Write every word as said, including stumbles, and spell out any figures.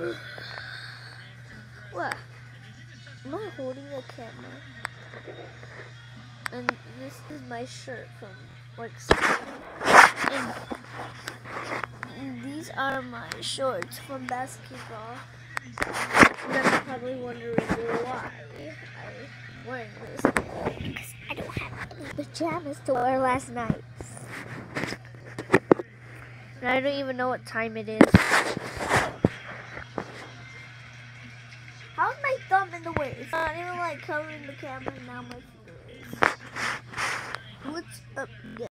What? Am I holding a camera? And this is my shirt from like and, and these are my shorts from basketball. And I'm probably wondering why I'm wearing this. Because I don't have any pajamas to wear last night. And I don't even know what time it is. How's my thumb in the way? It's not even like covering the camera now. My finger is. What's up, guys?